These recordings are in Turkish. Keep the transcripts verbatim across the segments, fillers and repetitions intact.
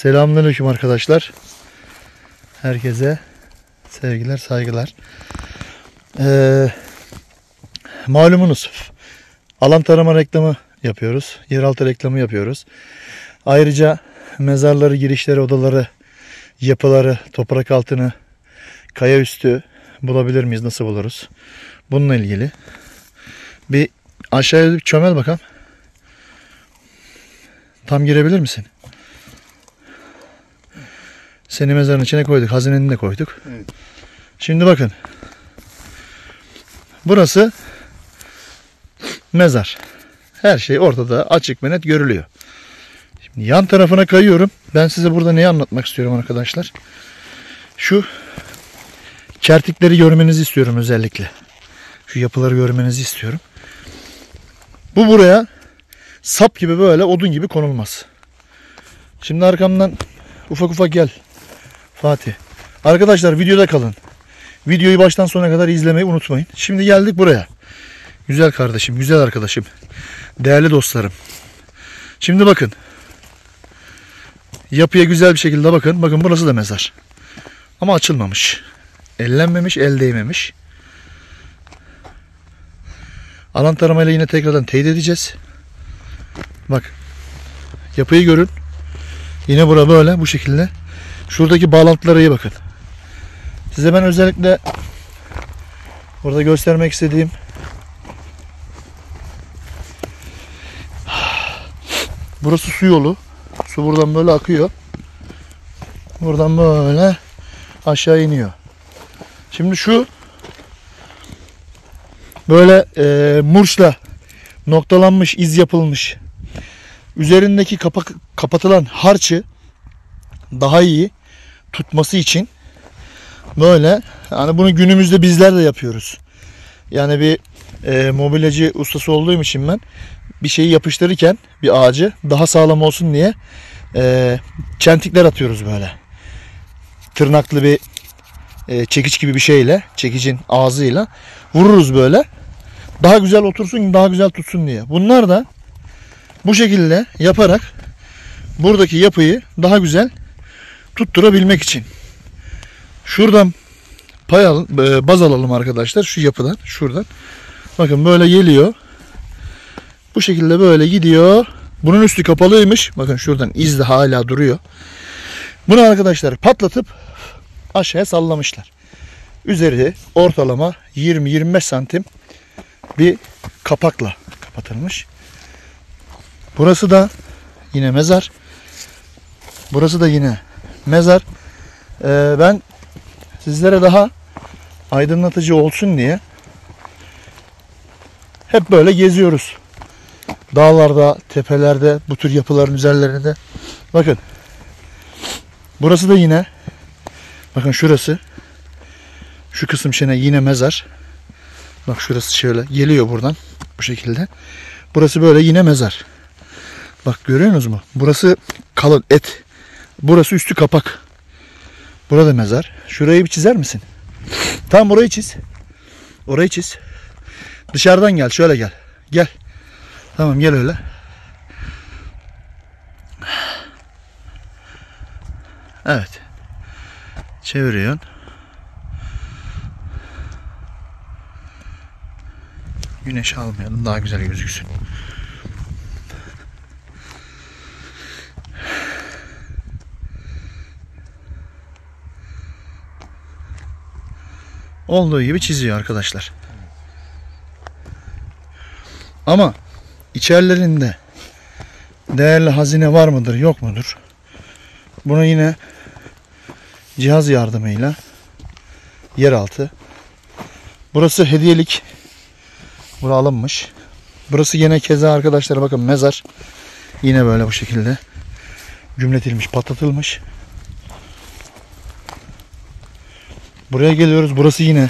Selamünaleyküm arkadaşlar. Herkese sevgiler, saygılar. Ee, malumunuz alan tarama reklamı yapıyoruz. Yeraltı reklamı yapıyoruz. Ayrıca mezarları, girişleri, odaları, yapıları, toprak altını, kaya üstü bulabilir miyiz? Nasıl buluruz? Bununla ilgili. Bir aşağıya bir çömel bakalım. Tam girebilir misin? Seni mezarın içine koyduk. Hazineni de koyduk. Evet. Şimdi bakın. Burası mezar. Her şey ortada açık ve net görülüyor. Şimdi yan tarafına kayıyorum. Ben size burada neyi anlatmak istiyorum arkadaşlar? Şu kertikleri görmenizi istiyorum özellikle. Şu yapıları görmenizi istiyorum. Bu buraya sap gibi böyle odun gibi konulmaz. Şimdi arkamdan ufak ufak gel Fatih. Arkadaşlar videoda kalın. Videoyu baştan sona kadar izlemeyi unutmayın. Şimdi geldik buraya. Güzel kardeşim, güzel arkadaşım. Değerli dostlarım. Şimdi bakın. Yapıya güzel bir şekilde bakın. Bakın burası da mezar. Ama açılmamış. Ellenmemiş, el değmemiş. Alan taramayla yine tekrardan teyit edeceğiz. Bak. Yapıyı görün. Yine bura böyle bu şekilde. Şuradaki bağlantılara iyi bakın. Size ben özellikle burada göstermek istediğim burası su yolu. Su buradan böyle akıyor. Buradan böyle aşağı iniyor. Şimdi şu böyle e, murçla noktalanmış, iz yapılmış. Üzerindeki kapak, kapatılan harçı daha iyi tutması için böyle, yani bunu günümüzde bizler de yapıyoruz. Yani bir e, mobilyacı ustası olduğum için ben bir şeyi yapıştırırken bir ağacı daha sağlam olsun diye e, çentikler atıyoruz böyle. Tırnaklı bir e, çekiç gibi bir şeyle, çekicin ağzıyla vururuz böyle. Daha güzel otursun, daha güzel tutsun diye. Bunlar da bu şekilde yaparak buradaki yapıyı daha güzel tutturabilmek için. Şuradan pay al, baz alalım arkadaşlar. Şu yapıdan, şuradan. Bakın böyle geliyor. Bu şekilde böyle gidiyor. Bunun üstü kapalıymış. Bakın şuradan iz de hala duruyor. Bunu arkadaşlar patlatıp aşağıya sallamışlar. Üzeri ortalama yirmi yirmi beş santim bir kapakla kapatılmış. Burası da yine mezar. Burası da yine mezar. Ee, ben sizlere daha aydınlatıcı olsun diye hep böyle geziyoruz. Dağlarda, tepelerde, bu tür yapıların üzerlerinde. Bakın. Burası da yine, bakın şurası. Şu kısım şene yine mezar. Bak şurası şöyle geliyor buradan. Bu şekilde. Burası böyle yine mezar. Bak görüyorsunuz mu? Burası kalın et. Burası üstü kapak. Burada mezar. Şurayı bir çizer misin? Tam orayı çiz. Orayı çiz. Dışarıdan gel. Şöyle gel. Gel. Tamam gel öyle. Evet. Çeviriyorsun. Güneş almayalım. Daha güzel gözüksün. Olduğu gibi çiziyor arkadaşlar. Ama içerilerinde değerli hazine var mıdır, yok mudur? Bunu yine cihaz yardımıyla yeraltı. Burası hediyelik. Burası alınmış. Burası yine keza arkadaşlar bakın mezar. Yine böyle bu şekilde cümletilmiş, patlatılmış. Buraya geliyoruz. Burası yine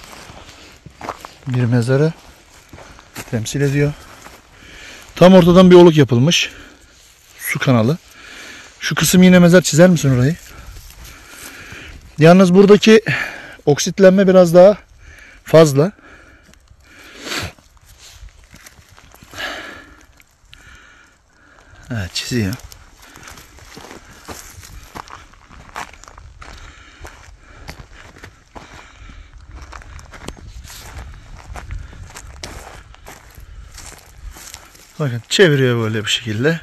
bir mezarı temsil ediyor. Tam ortadan bir oluk yapılmış. Su kanalı. Şu kısım yine mezar, çizer misin orayı? Yalnız buradaki oksitlenme biraz daha fazla. Evet çiziyor. Bakın çeviriyor böyle bir şekilde.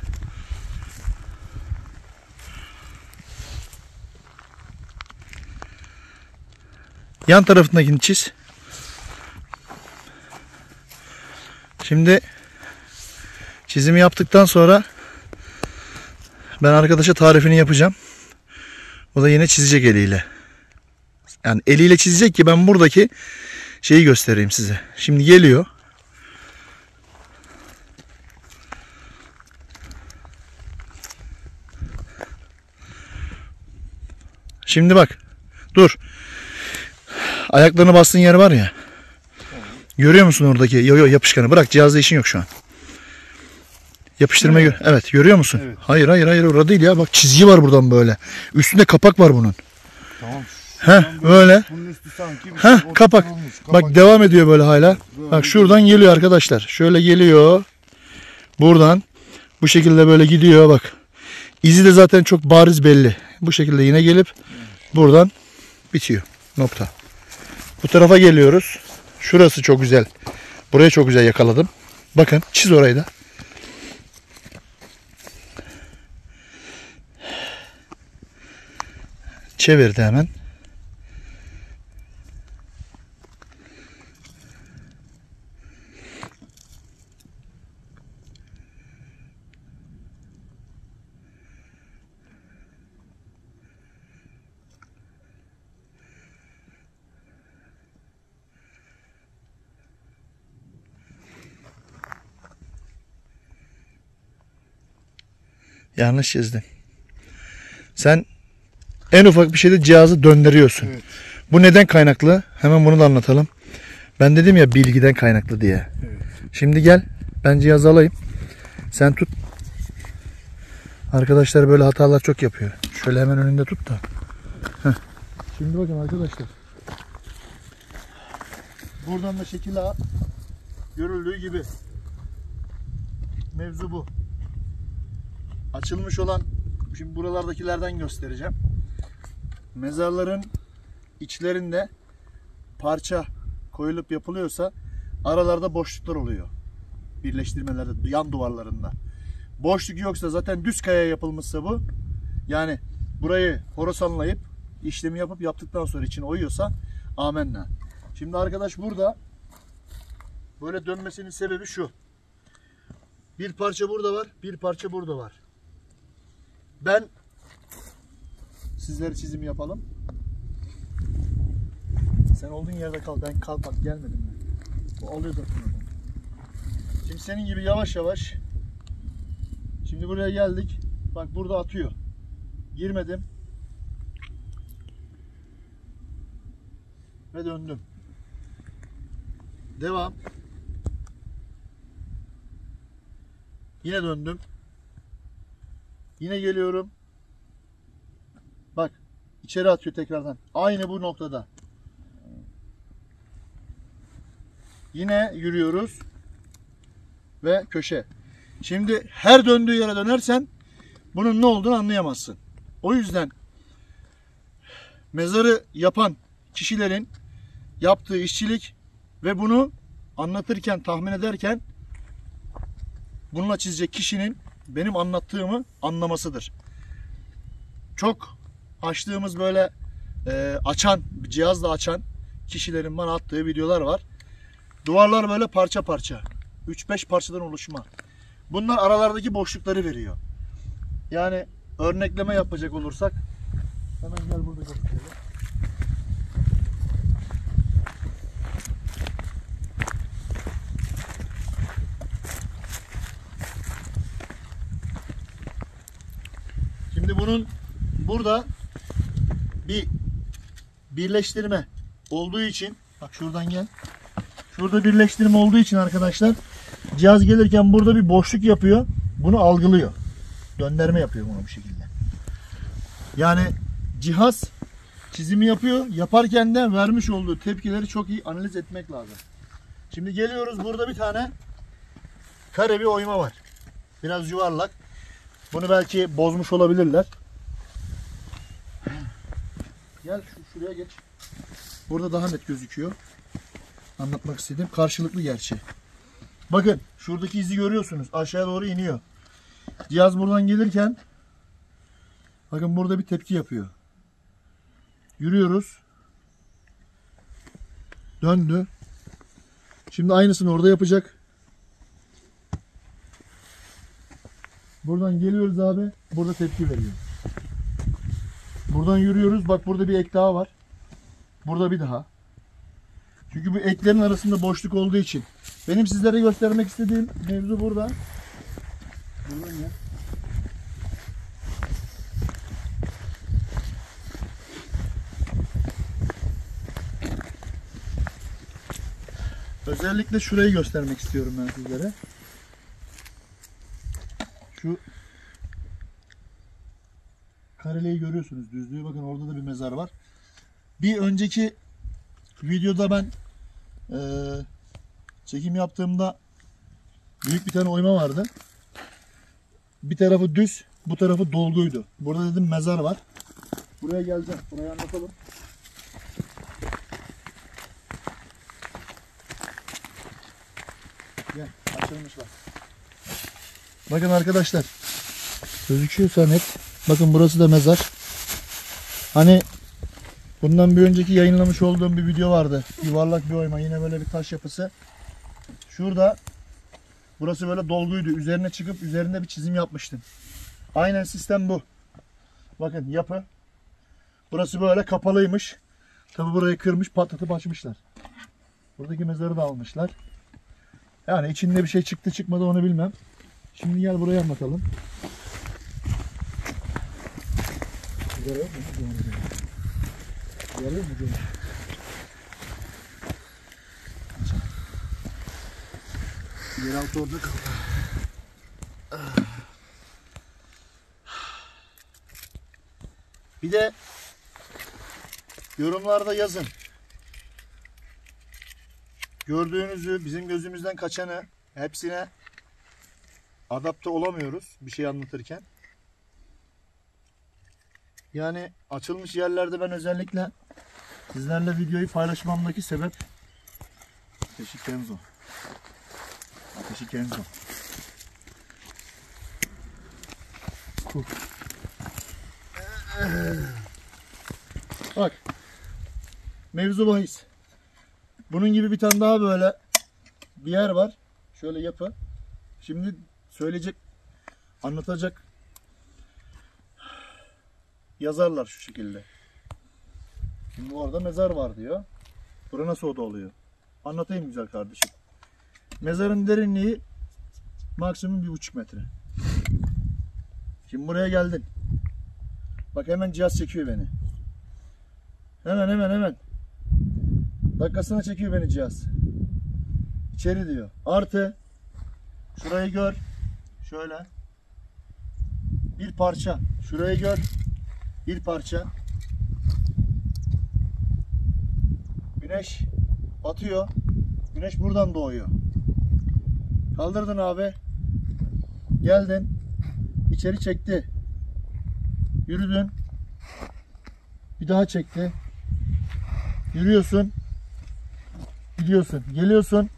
Yan tarafındakini çiz. Şimdi çizimi yaptıktan sonra ben arkadaşa tarifini yapacağım. O da yine çizecek eliyle. Yani eliyle çizecek ki ben buradaki şeyi göstereyim size. Şimdi geliyor. Şimdi bak. Dur. Ayaklarını bastığın yer var ya. Görüyor musun oradaki yo yo yapışkanı? Bırak, cihazda işin yok şu an. Yapıştırma gör. Evet, görüyor musun? Evet. Hayır hayır hayır orada değil ya. Bak çizgi var buradan böyle. Üstünde kapak var bunun. Tamam. Heh, böyle. Bunun üstü sanki bir Heh, şey kapak. kapak. Bak devam ediyor böyle hala. Böyle bak şuradan geliyor arkadaşlar. Şöyle geliyor. Buradan bu şekilde böyle gidiyor bak. İzi de zaten çok bariz belli. Bu şekilde yine gelip buradan bitiyor. Nokta. Bu tarafa geliyoruz. Şurası çok güzel. Burayı çok güzel yakaladım. Bakın çiz orayı da. Çevirdi hemen. Yanlış çizdin. Sen en ufak bir şeyde cihazı döndürüyorsun. Evet. Bu neden kaynaklı? Hemen bunu da anlatalım. Ben dedim ya bilgiden kaynaklı diye. Evet. Şimdi gel. Ben cihazı alayım. Sen tut. Arkadaşlar böyle hatalar çok yapıyor. Şöyle hemen önünde tut da. Heh. Şimdi bakın arkadaşlar. Buradan da şekil A. Görüldüğü gibi. Mevzu bu. Açılmış olan, şimdi buralardakilerden göstereceğim. Mezarların içlerinde parça koyulup yapılıyorsa aralarda boşluklar oluyor. Birleştirmelerde, yan duvarlarında. Boşluk yoksa zaten düz kaya yapılmışsa bu. Yani burayı horasanlayıp işlemi yapıp yaptıktan sonra içine oyuyorsa amenna. Şimdi arkadaş burada böyle dönmesinin sebebi şu. Bir parça burada var, bir parça burada var. Ben sizlere çizim yapalım. Sen olduğun yerde kal. Ben kalk bak gelmedim ben. Bu alıyor zaten. Şimdi senin gibi yavaş yavaş. Şimdi buraya geldik. Bak burada atıyor. Girmedim. Ve döndüm. Devam. Yine döndüm. Yine geliyorum. Bak içeri atıyor tekrardan. Aynı bu noktada. Yine yürüyoruz. Ve köşe. Şimdi her döndüğü yere dönersen bunun ne olduğunu anlayamazsın. O yüzden mezarı yapan kişilerin yaptığı işçilik ve bunu anlatırken, tahmin ederken bununla çizecek kişinin benim anlattığımı anlamasıdır. Çok açtığımız böyle e, açan, cihazla açan kişilerin bana attığı videolar var. Duvarlar böyle parça parça. üç beş parçadan oluşma. Bunlar aralardaki boşlukları veriyor. Yani örnekleme yapacak olursak hemen gel burada gösterelim. Şimdi bunun burada bir birleştirme olduğu için, bak şuradan gel. Şurada birleştirme olduğu için arkadaşlar cihaz gelirken burada bir boşluk yapıyor. Bunu algılıyor. Döndürme yapıyor bunu bu şekilde. Yani cihaz çizimi yapıyor. Yaparken de vermiş olduğu tepkileri çok iyi analiz etmek lazım. Şimdi geliyoruz, burada bir tane kare bir oyma var. Biraz yuvarlak. Bunu belki bozmuş olabilirler. Gel şu, şuraya geç. Burada daha net gözüküyor. Anlatmak istedim. Karşılıklı gerçi. Bakın şuradaki izi görüyorsunuz. Aşağıya doğru iniyor. Cihaz buradan gelirken bakın burada bir tepki yapıyor. Yürüyoruz. Döndü. Şimdi aynısını orada yapacak. Buradan geliyoruz abi. Burada tepki veriyor. Buradan yürüyoruz. Bak burada bir ek daha var. Burada bir daha. Çünkü bu eklerin arasında boşluk olduğu için. Benim sizlere göstermek istediğim mevzu burada. Buradan ya. Özellikle şurayı göstermek istiyorum ben sizlere. Şu kareleyi görüyorsunuz, düzlüğü. Bakın orada da bir mezar var. Bir önceki videoda ben e, çekim yaptığımda büyük bir tane oyma vardı. Bir tarafı düz, bu tarafı dolguydu. Burada dedim mezar var. Buraya geleceğim. Burayı anlatalım. Gel, açılmış bak. Bakın arkadaşlar. Gözüküyorsa net. Bakın burası da mezar. Hani bundan bir önceki yayınlamış olduğum bir video vardı. Yuvarlak bir oyma. Yine böyle bir taş yapısı. Şurada burası böyle dolguydu. Üzerine çıkıp üzerinde bir çizim yapmıştım. Aynen sistem bu. Bakın yapı. Burası böyle kapalıymış. Tabi burayı kırmış, patlatıp açmışlar. Buradaki mezarı da almışlar. Yani içinde bir şey çıktı çıkmadı onu bilmem. Şimdi gel buraya anlatalım. Görüyor musun? Görüyor musun? Yeraltı orada kaldı. Bir de yorumlarda yazın. Gördüğünüzü, bizim gözümüzden kaçanı, hepsine adapte olamıyoruz bir şey anlatırken. Yani açılmış yerlerde ben özellikle sizlerle videoyu paylaşmamdaki sebep Ateşi Kenzo. Ateşi Kenzo. Kur. Bak. Mevzu bahis. Bunun gibi bir tane daha böyle bir yer var. Şöyle yapı. Şimdi söyleyecek, anlatacak yazarlar şu şekilde. Şimdi orada mezar var diyor. Bura nasıl oda oluyor? Anlatayım güzel kardeşim. Mezarın derinliği maksimum bir buçuk metre. Şimdi buraya geldin. Bak hemen cihaz çekiyor beni. Hemen hemen hemen. Dakikasına çekiyor beni cihaz. İçeri diyor. Artı şurayı gör. Şöyle. Bir parça. Şurayı gör. Bir parça. Güneş batıyor. Güneş buradan doğuyor. Kaldırdın abi. Geldin. İçeri çekti. Yürüdün. Bir daha çekti. Yürüyorsun. Gidiyorsun. Geliyorsun.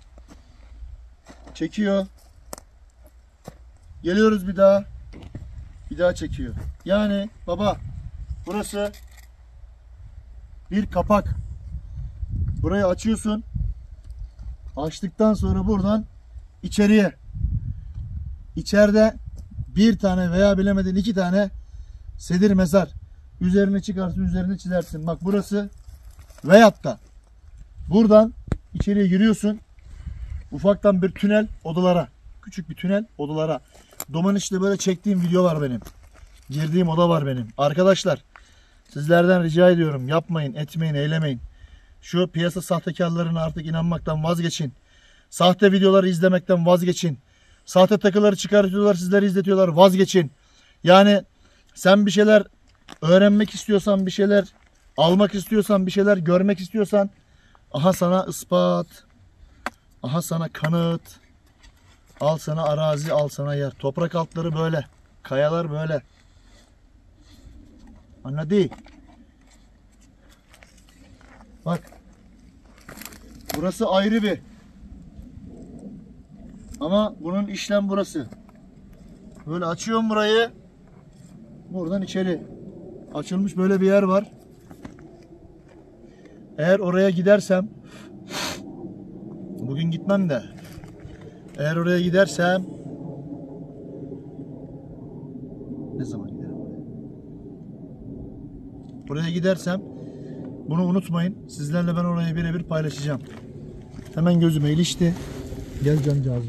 Çekiyor. Geliyoruz bir daha. Bir daha çekiyor. Yani baba burası bir kapak. Burayı açıyorsun. Açtıktan sonra buradan içeriye. İçeride bir tane veya bilemedin iki tane sedir mezar. Üzerine çıkarsın, üzerine çizersin. Bak burası veyahut da buradan içeriye giriyorsun. Ufaktan bir tünel odalara. Küçük bir tünel odalara. Domaniş'te böyle çektiğim video var benim. Girdiğim oda var benim. Arkadaşlar sizlerden rica ediyorum. Yapmayın, etmeyin, eylemeyin. Şu piyasa sahtekarlarına artık inanmaktan vazgeçin. Sahte videoları izlemekten vazgeçin. Sahte takıları çıkartıyorlar, sizleri izletiyorlar. Vazgeçin. Yani sen bir şeyler öğrenmek istiyorsan, bir şeyler almak istiyorsan, bir şeyler görmek istiyorsan, aha sana ispat, aha sana kanıt, al sana arazi, al sana yer. Toprak altları böyle, kayalar böyle. Anladın? Bak, burası ayrı bir Ama bunun işlem burası. Böyle açıyorum burayı. Buradan içeri açılmış böyle bir yer var. Eğer oraya gidersem, bugün gitmem de, eğer oraya gidersem, ne zaman giderim? Oraya gidersem bunu unutmayın. Sizlerle ben orayı birebir paylaşacağım. Hemen gözüme ilişti. Gel cancağızım.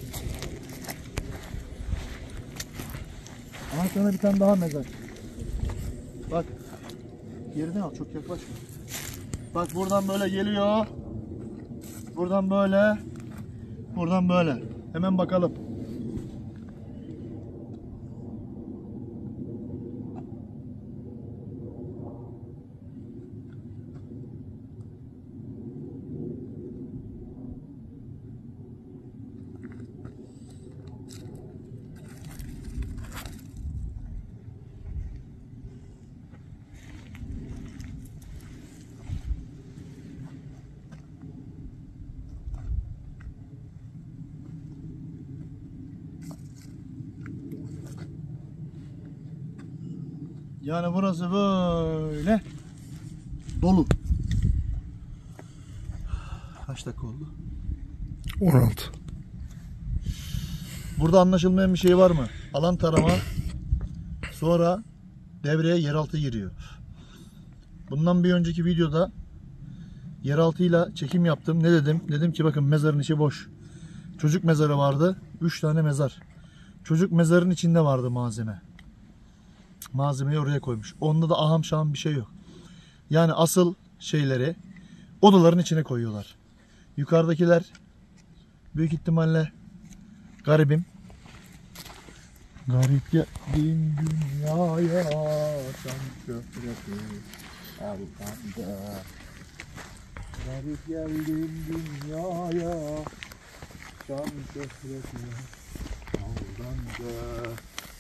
Aha sana bir tane daha mezar. Bak. Yerine al, çok yaklaşma. Bak buradan böyle geliyor. Buradan böyle. Buradan böyle. Hemen bakalım. Yani burası böyle dolu. Kaç dakika oldu? on altı. Burada anlaşılmayan bir şey var mı? Alan tarama, sonra devreye yeraltı giriyor. Bundan bir önceki videoda yeraltıyla çekim yaptım. Ne dedim? Dedim ki bakın mezarın içi boş. Çocuk mezarı vardı. üç tane mezar. Çocuk mezarın içinde vardı malzeme. Malzemeyi oraya koymuş. Onda da aham şaham bir şey yok. Yani asıl şeyleri odaların içine koyuyorlar. Yukarıdakiler büyük ihtimalle garibim. Garip geldim dünyaya, şan şöhreti Allah'ımda. Garip geldim dünyaya, şan şöhreti Allah'ımda.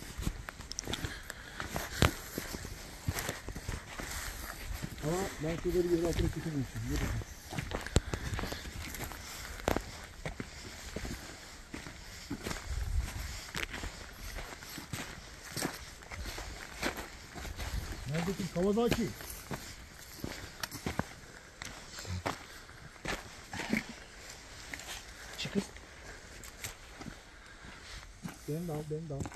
Ama ben şunları yere atmak istemiyorsun. Neredesin Kawasaki? Çıkın. Beni de al, beni de al.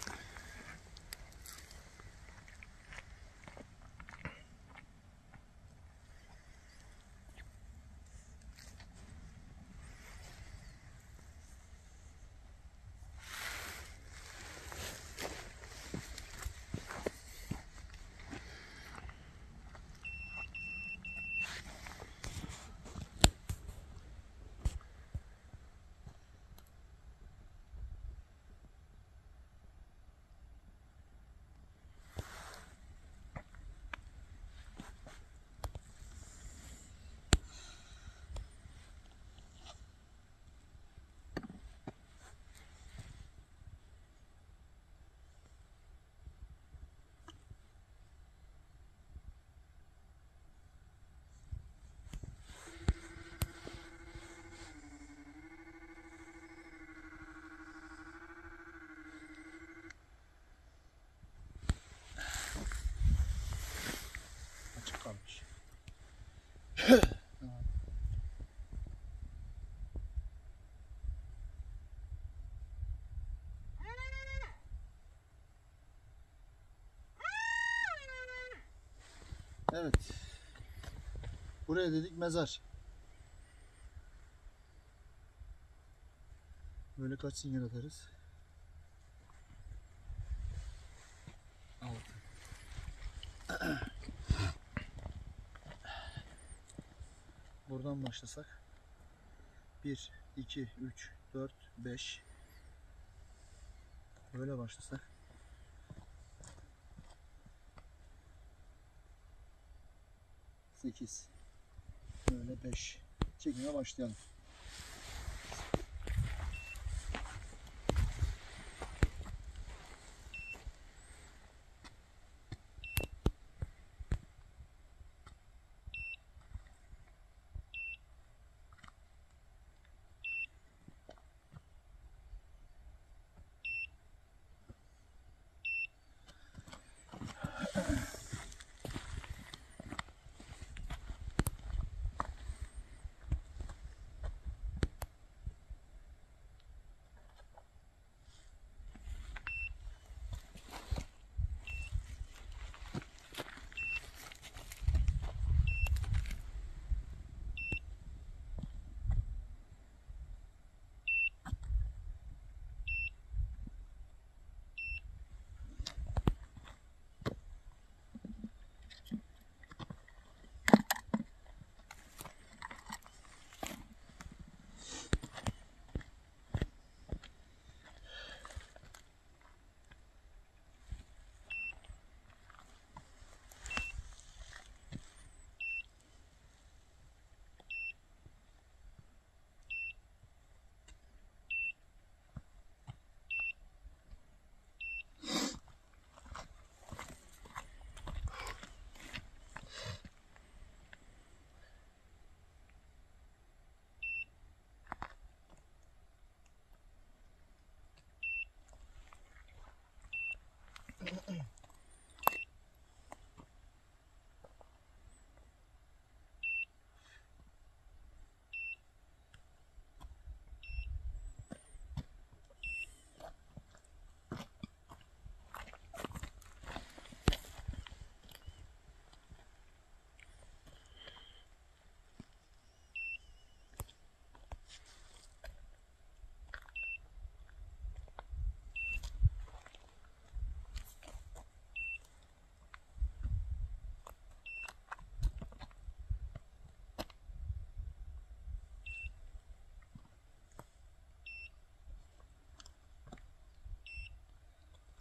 Açık kalmış. Evet. Buraya dedik mezar. Böyle kaç sinyal atarız? Altı. Buradan başlasak. bir, iki, üç, dört, beş. Böyle başlasak. sekiz. Böyle beş. Çekime başlayalım.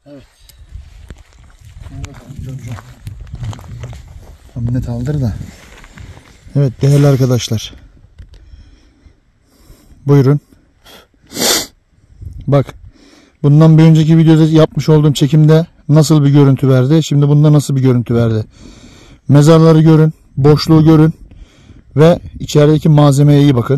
Evet. Tam net aldır da. Evet değerli arkadaşlar. Buyurun. Bak. Bundan bir önceki videoda yapmış olduğum çekimde nasıl bir görüntü verdi. Şimdi bunda nasıl bir görüntü verdi. Mezarları görün. Boşluğu görün. Ve içerideki malzemeye iyi bakın.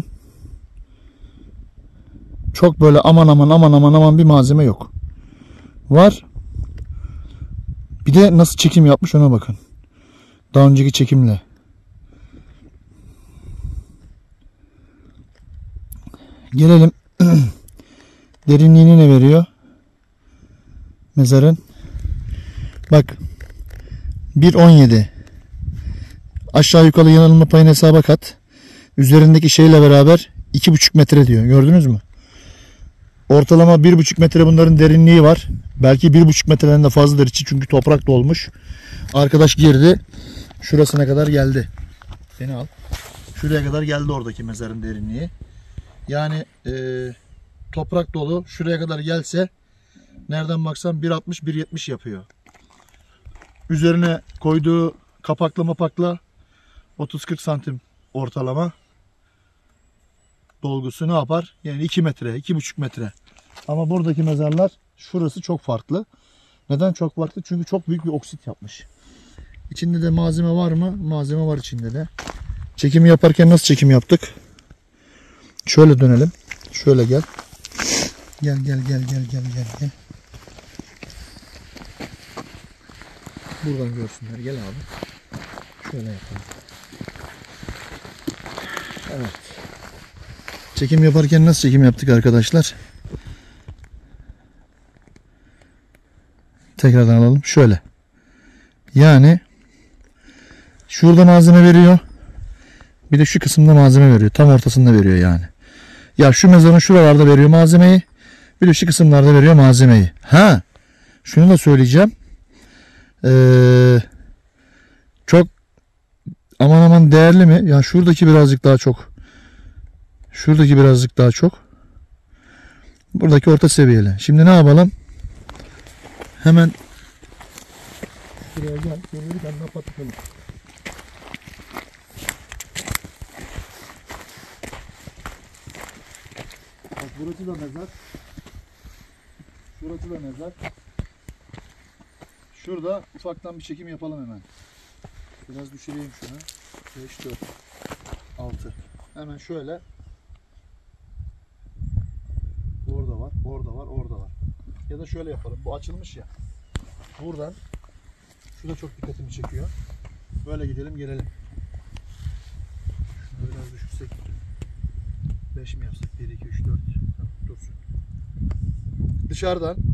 Çok böyle aman aman aman aman aman bir malzeme yok. Var. Bir de nasıl çekim yapmış ona bakın. Daha önceki çekimle. Gelelim. Derinliğini ne veriyor? Mezarın. Bak. bir on yedi. Aşağı yukarı yanılma payını hesaba kat. Üzerindeki şeyle beraber iki buçuk metre diyor. Gördünüz mü? Ortalama bir buçuk metre bunların derinliği var. Belki bir buçuk metreden de fazladır içi çünkü toprak dolmuş. Arkadaş girdi. Şurasına kadar geldi. Beni al. Şuraya kadar geldi oradaki mezarın derinliği. Yani e, toprak dolu. Şuraya kadar gelse nereden baksan bir altmış bir yetmiş yapıyor. Üzerine koyduğu kapakla mapakla otuz kırk santim ortalama dolgusu ne yapar? Yani iki metre, iki buçuk metre. Ama buradaki mezarlar şurası çok farklı. Neden çok farklı? Çünkü çok büyük bir oksit yapmış. İçinde de malzeme var mı? Malzeme var içinde de. Çekimi yaparken nasıl çekim yaptık? Şöyle dönelim. Şöyle gel. Gel gel gel gel gel gel gel. Buradan görsünler. Gel abi. Şöyle yapalım. Evet. Çekim yaparken nasıl çekim yaptık arkadaşlar? Tekrardan alalım. Şöyle. Yani şurada malzeme veriyor. Bir de şu kısımda malzeme veriyor. Tam ortasında veriyor yani. Ya şu mezarın şuralarda veriyor malzemeyi. Bir de şu kısımlarda veriyor malzemeyi. Ha. Şunu da söyleyeceğim. Ee, çok aman aman değerli mi? Ya şuradaki birazcık daha çok. Şuradaki birazcık daha çok. Buradaki orta seviyeli. Şimdi ne yapalım? Hemen şuraya gel. Gelirken ne patlıyor? Bak burası da mezar. Şurası da mezar. Şurada ufaktan bir çekim yapalım hemen. Biraz düşüreyim şunu. beş, dört, altı. Hemen şöyle. Orada var, orada var, orada var. Ya da şöyle yapalım. Bu açılmış ya. Buradan. Şurada çok dikkatimi çekiyor. Böyle gidelim gelelim. Şunu biraz düşürsek. beş mi yapsak? bir, iki, üç, dört. Tamam, dursun. Dışarıdan.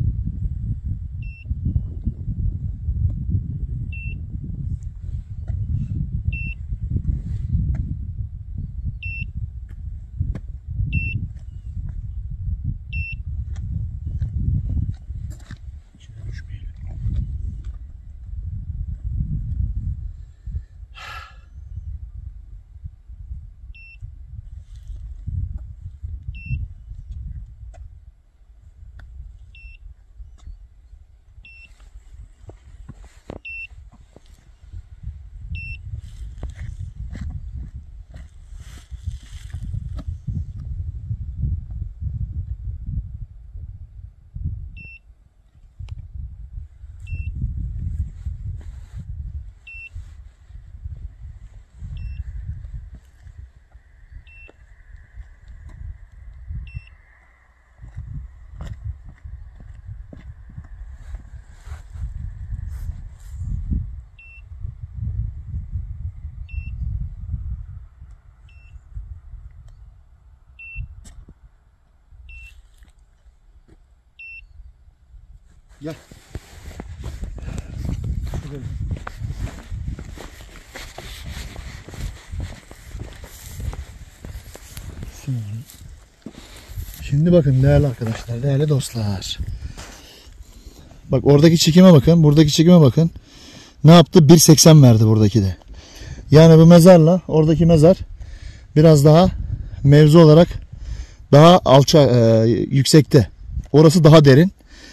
Gel. Gidelim. Şimdi bakın değerli arkadaşlar, değerli dostlar. Bak oradaki çekime bakın, buradaki çekime bakın. Ne yaptı? bir seksen verdi buradaki de. Yani bu mezarla oradaki mezar biraz daha mevzu olarak daha alça e, yüksekte. Orası daha derin.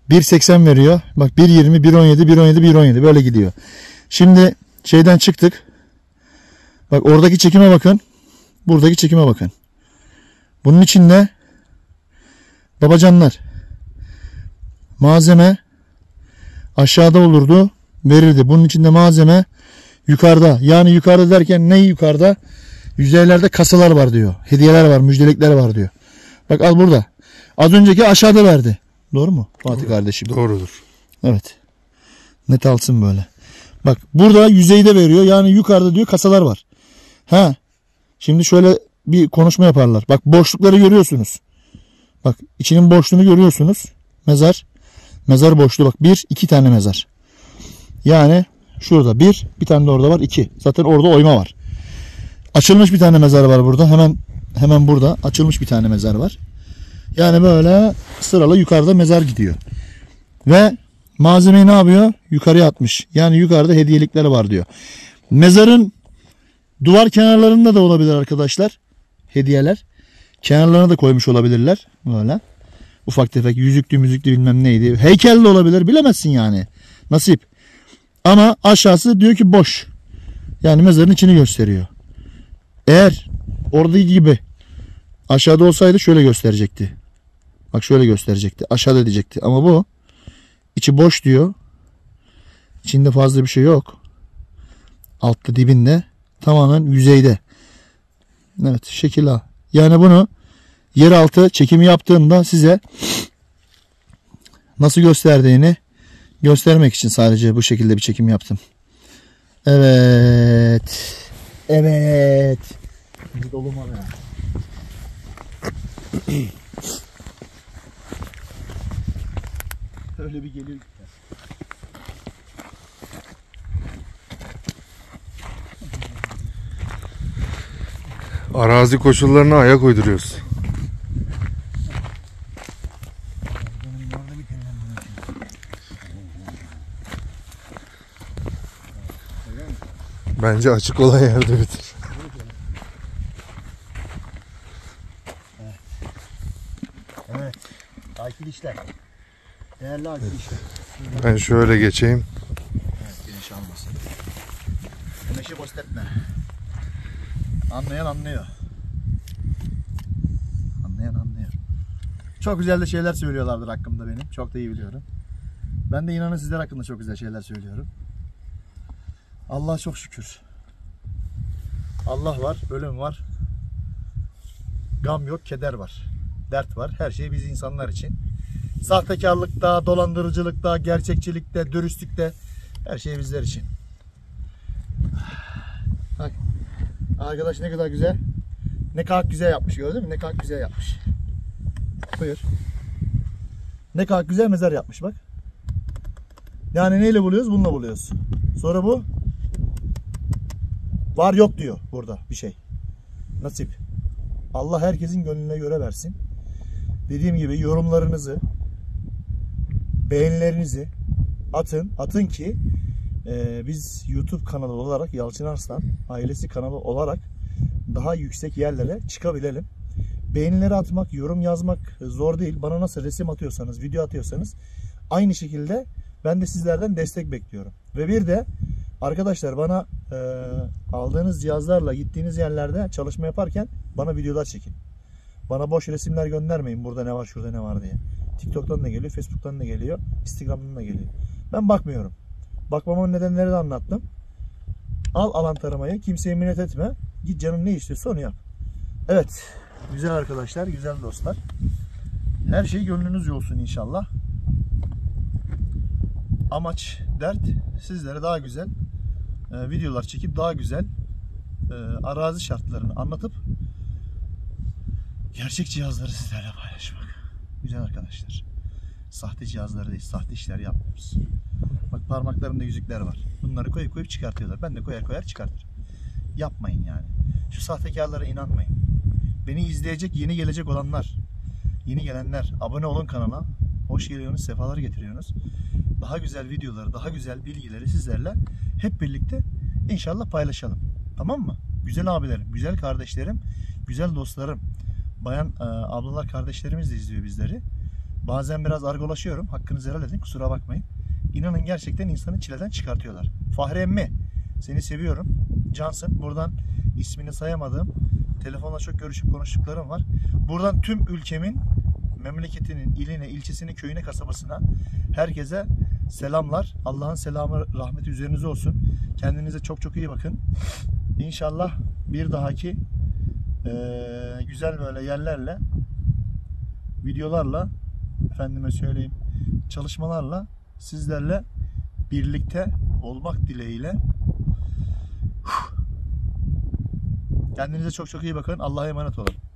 bir seksen veriyor. Bak bir yirmi, bir on yedi, bir on yedi, bir on yedi böyle gidiyor. Şimdi şeyden çıktık. Bak oradaki çekime bakın. Buradaki çekime bakın. Bunun içinde babacanlar malzeme aşağıda olurdu, verirdi. Bunun içinde malzeme yukarıda. Yani yukarıda derken ne yukarıda? Yüzeylerde kasalar var diyor. Hediyeler var, müjdelikler var diyor. Bak al burada. Az önceki aşağıda verdi. Doğru mu Fatih kardeşim? Doğrudur. Evet. Net alsın böyle. Bak burada yüzeyde veriyor. Yani yukarıda diyor kasalar var. Ha. Şimdi şöyle bir konuşma yaparlar. Bak boşlukları görüyorsunuz. Bak içinin boşluğunu görüyorsunuz. Mezar. Mezar boşluğu bak. Bir, iki tane mezar. Yani şurada bir, bir tane de orada var. iki. Zaten orada oyma var. Açılmış bir tane mezar var burada. Hemen hemen burada açılmış bir tane mezar var. Yani böyle sıralı yukarıda mezar gidiyor. Ve malzemeyi ne yapıyor? Yukarıya atmış. Yani yukarıda hediyelikleri var diyor. Mezarın duvar kenarlarında da olabilir arkadaşlar. Hediyeler. Kenarlarına da koymuş olabilirler. Böyle. Ufak tefek yüzüklü müzüklü bilmem neydi. Heykel de olabilir. Bilemezsin yani. Nasip. Ama aşağısı diyor ki boş. Yani mezarın içini gösteriyor. Eğer oradaki gibi aşağıda olsaydı şöyle gösterecekti. Bak şöyle gösterecekti. Aşağıda diyecekti. Ama bu içi boş diyor. İçinde fazla bir şey yok. Altta dibinde. Tamamen yüzeyde. Evet şekil A. Yani bunu yeraltı çekimi yaptığımda size nasıl gösterdiğini göstermek için sadece bu şekilde bir çekim yaptım. Evet. Evet. Dolu mu ya? Öyle bir geliyor. Arazi koşullarına ayak uyduruyoruz. Bence açık olan yerde bitir. Evet. Evet. Akil işler. Değerli akil işler. Ben şöyle geçeyim. Evet, güneş almasın. Güneşi boş etme. Anlayan anlıyor. Anlayan anlıyor. Çok güzel de şeyler söylüyorlardır hakkımda benim. Çok da iyi biliyorum. Ben de inanın sizler hakkında çok güzel şeyler söylüyorum. Allah'a çok şükür. Allah var, ölüm var. Gam yok, keder var. Dert var. Her şey biz insanlar için. Sahtekarlıkta, dolandırıcılıkta, gerçekçilikte, dürüstlükte her şey bizler için. Bak. Arkadaş ne kadar güzel. Ne kadar güzel yapmış, gördün mü? Ne kadar güzel yapmış. Buyur. Ne kadar güzel mezar yapmış bak. Yani neyle buluyoruz? Bununla buluyoruz. Sonra bu var yok diyor burada bir şey. Nasip. Allah herkesin gönlüne göre versin. Dediğim gibi yorumlarınızı, beğenilerinizi atın. Atın ki e, biz YouTube kanalı olarak, Yalçın Arslan ailesi kanalı olarak daha yüksek yerlere çıkabilelim. Beğenileri atmak, yorum yazmak zor değil. Bana nasıl resim atıyorsanız, video atıyorsanız aynı şekilde ben de sizlerden destek bekliyorum. Ve bir de arkadaşlar bana e, aldığınız cihazlarla gittiğiniz yerlerde çalışma yaparken bana videolar çekin. Bana boş resimler göndermeyin. Burada ne var, şurada ne var diye. TikTok'tan da geliyor, Facebook'tan da geliyor, Instagram'dan da geliyor. Ben bakmıyorum. Bakmamın nedenleri de anlattım. Al alan taramayı, kimseye minnet etme. Git canın ne istiyorsa onu yap. Evet, güzel arkadaşlar, güzel dostlar. Her şey gönlünüzce olsun inşallah. Amaç, dert sizlere daha güzel e, videolar çekip daha güzel e, arazi şartlarını anlatıp gerçek cihazları sizlerle paylaşmak. Güzel arkadaşlar. Sahte cihazları değil, sahte işler yapmıyoruz. Bak parmaklarımda yüzükler var. Bunları koyup koyup çıkartıyorlar. Ben de koyar koyar çıkartırım. Yapmayın yani. Şu sahtekarlara inanmayın. Beni izleyecek yeni gelecek olanlar, yeni gelenler abone olun kanala. Hoş geliyorsunuz, sefalar getiriyorsunuz. Daha güzel videoları, daha güzel bilgileri sizlerle hep birlikte inşallah paylaşalım. Tamam mı? Güzel abilerim, güzel kardeşlerim, güzel dostlarım, bayan e, ablalar kardeşlerimiz de izliyor bizleri. Bazen biraz argolaşıyorum. Hakkınızı helal edin. Kusura bakmayın. İnanın gerçekten insanı çileden çıkartıyorlar. Fahri emmi, seni seviyorum. Cansın. Buradan ismini sayamadığım, telefonla çok görüşüp konuştuklarım var. Buradan tüm ülkemin, memleketinin, iline, ilçesine, köyüne, kasabasına herkese selamlar. Allah'ın selamı, rahmeti üzerinize olsun. Kendinize çok çok iyi bakın. İnşallah bir dahaki e, güzel böyle yerlerle, videolarla, efendime söyleyeyim, çalışmalarla sizlerle birlikte olmak dileğiyle. Kendinize çok çok iyi bakın. Allah'a emanet olun.